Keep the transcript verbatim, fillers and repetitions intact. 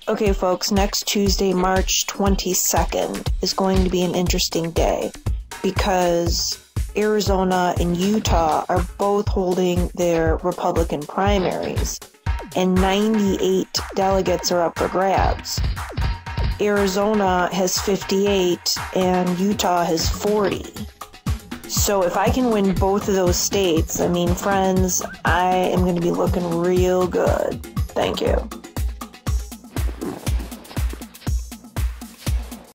Okay, folks, next Tuesday, March twenty-second, is going to be an interesting day because Arizona and Utah are both holding their Republican primaries, and ninety-eight delegates are up for grabs. Arizona has fifty-eight and Utah has forty. So if I can win both of those states, I mean, friends, I am going to be looking real good. Thank you.